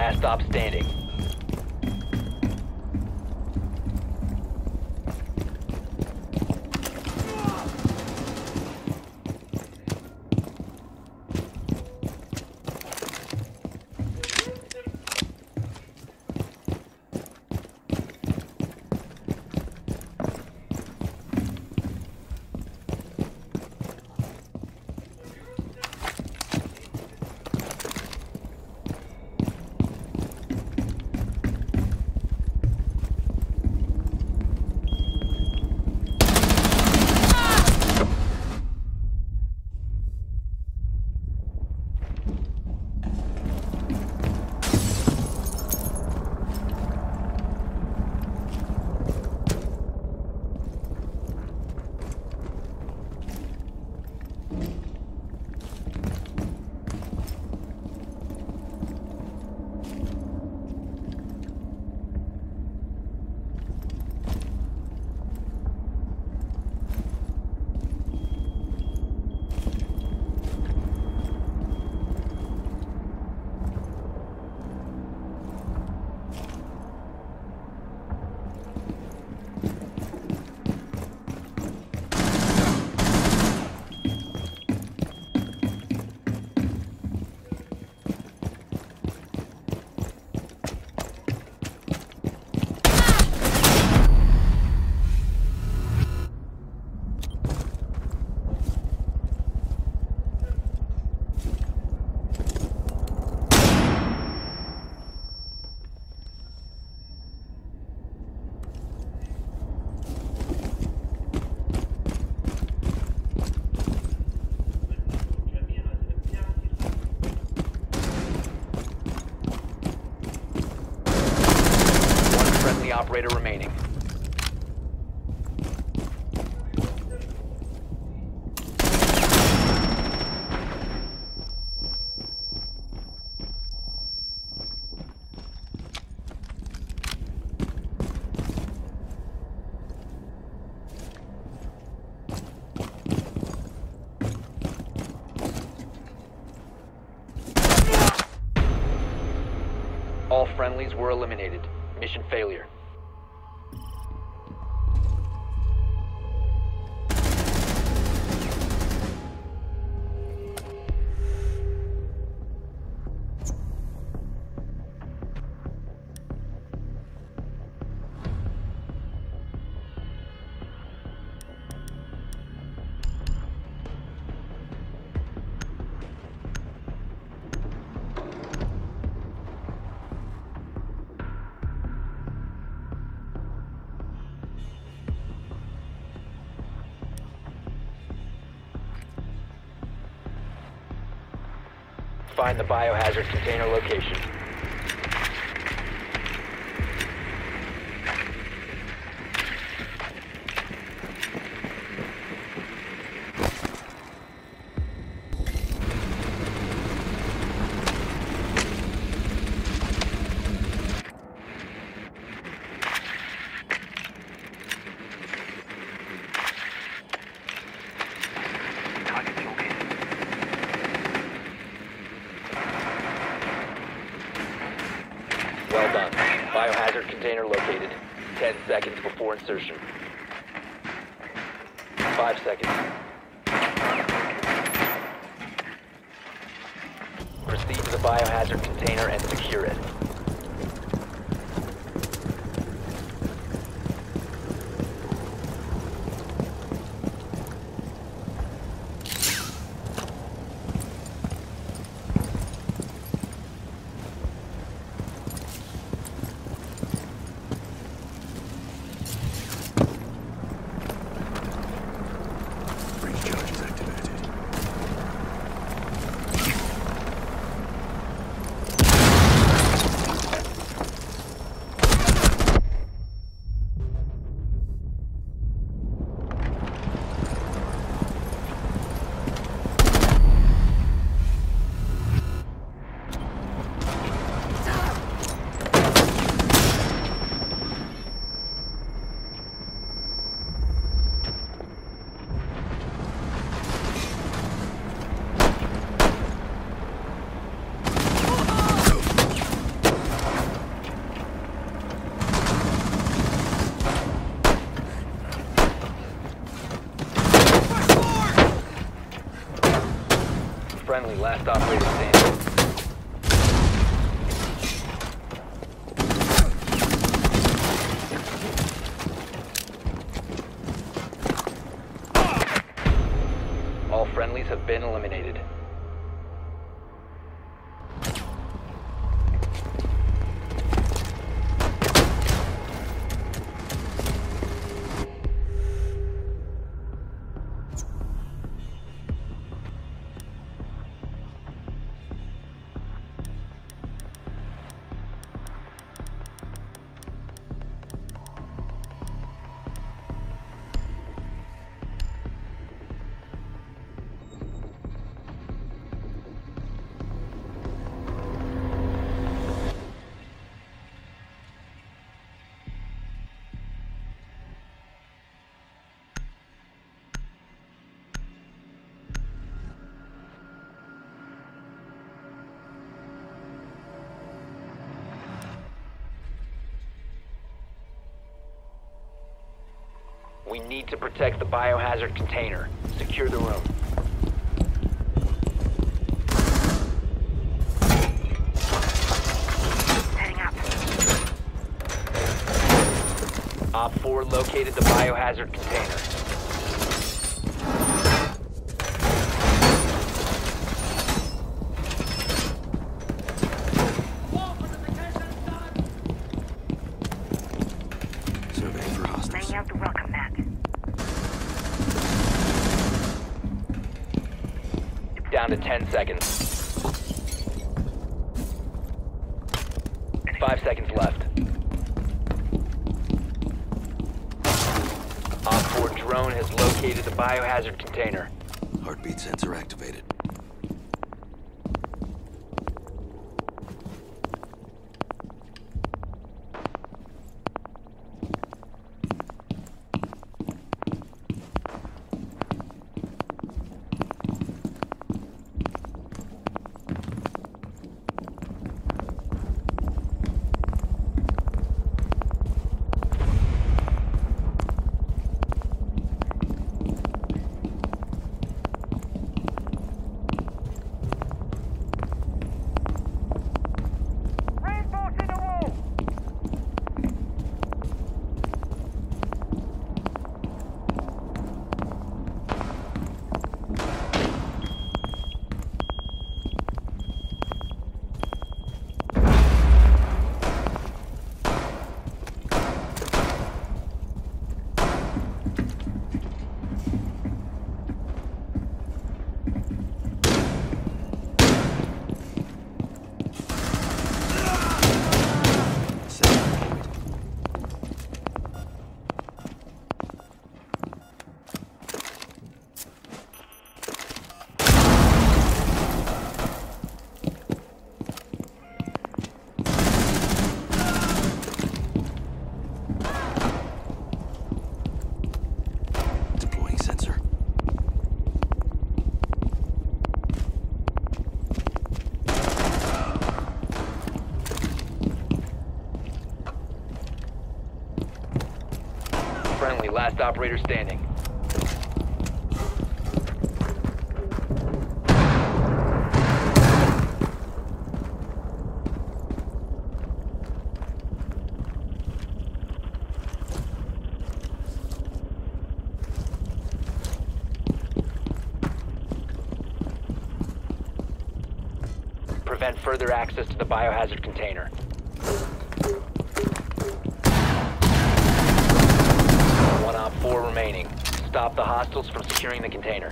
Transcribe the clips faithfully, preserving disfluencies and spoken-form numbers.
Last stop standing. Operator remaining. All friendlies were eliminated. Mission failure. Find the biohazard container location. Well done. Biohazard container located. Ten seconds before insertion. Five seconds. Proceed to the biohazard container and secure it. Friendly, last operator standing. All friendlies have been eliminated. We need to protect the biohazard container. Secure the room. Heading up. Op four located the biohazard container. Surveying for hostiles. Laying out the welcome mat. Down to ten seconds. Five seconds left. Op four drone has located the biohazard container. Heartbeat sensor activated. Reinforcing the wall! Deploying sensor. Friendly, last operator standing. Prevent further access to the biohazard container. One op four remaining. Stop the hostiles from securing the container.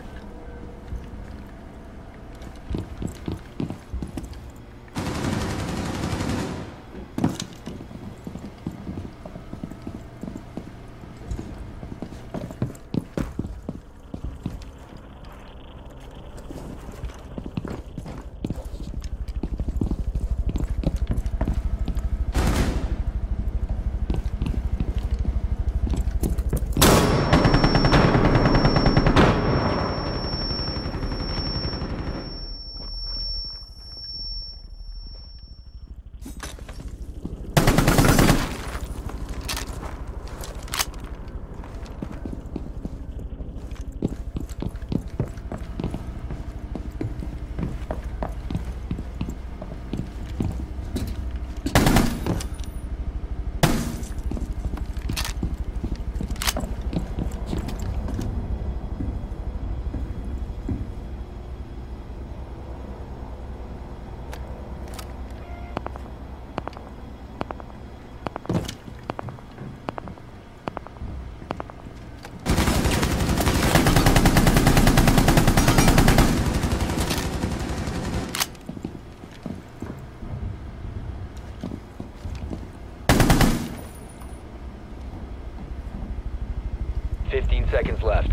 fifteen seconds left.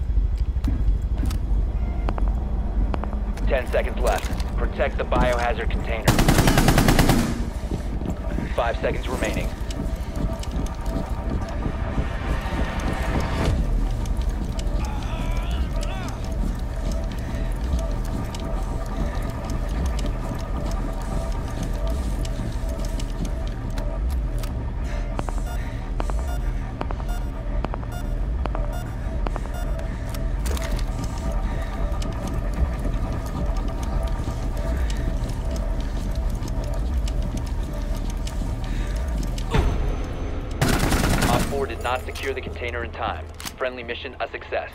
ten seconds left. Protect the biohazard container. five seconds remaining. Did not secure the container in time. Friendly mission a success.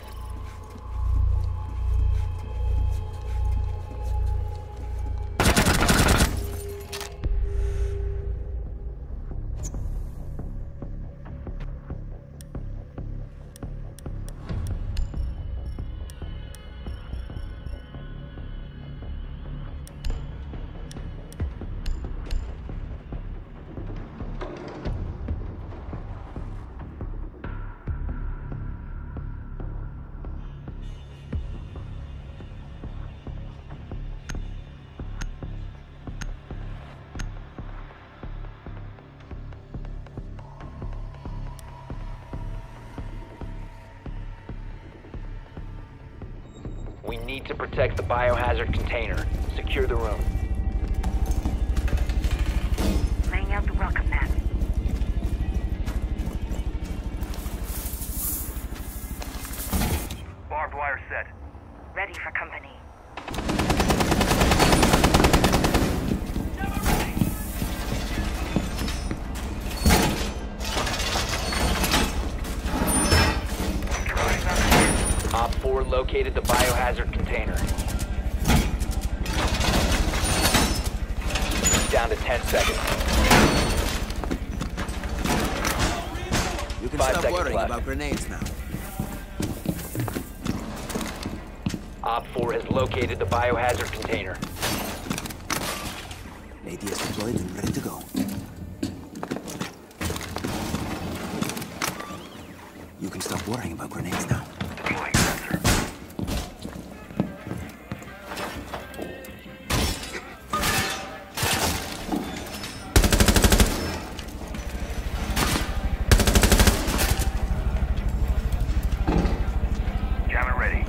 We need to protect the biohazard container. Secure the room. Laying out the welcome mat. Barbed wire set. Ready for company. Op four located the biohazard container. Down to ten seconds. You can Five stop seconds worrying left. about grenades now. Op four has located the biohazard container. A D S deployed and ready to go. You can stop worrying about grenades now. Deploying sensor. Jammer ready.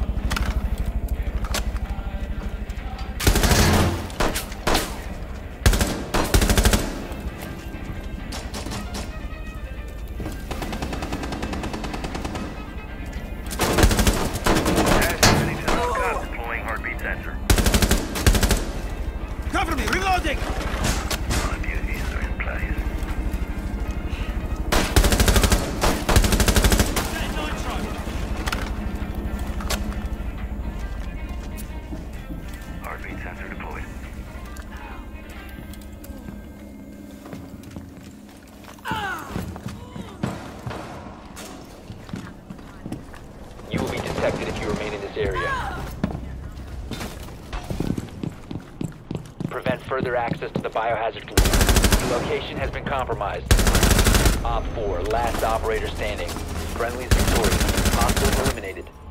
Deploying heartbeat sensor. Cover me! Reloading! All the beauties are in place. Heartbeat sensor deployed. You will be detected if you remain in this area. Prevent further access to the biohazard container. The location has been compromised. Op four, last operator standing. Friendly's victorious. Hostiles eliminated.